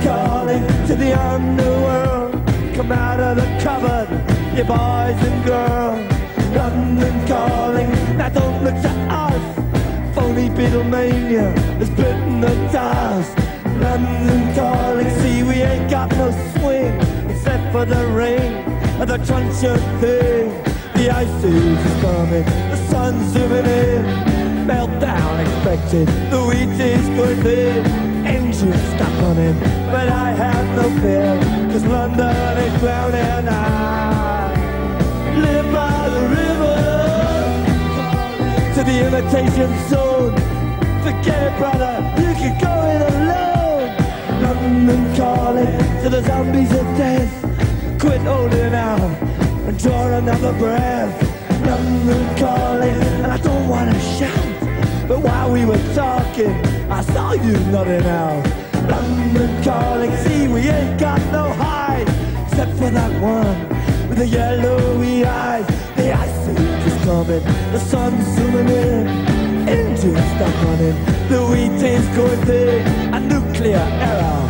calling to the underworld. Come out of the cupboard, you boys and girls. London calling, now don't look to us. Phony Beatlemania has bitten the dust. London calling, see we ain't got no swing except for the rain and the truncheon thing. The ice age is coming, the sun's zooming in. Meltdown expected, the wheat is good in. Engines stop running, but I have no fear, 'cause London is drowning. I live by the river, to the imitation zone. Forget it, brother, you can go it alone. London calling to the zombies of death. Quit holding out and draw another breath. London calling, and I don't wanna shout, but while we were talking, I saw you nodding out. London calling, see we ain't got no hide, except for that one with the yellowy eyes. The ice age is coming, the sun's zooming in. Engines stop running, the wheat is going thin. A nuclear error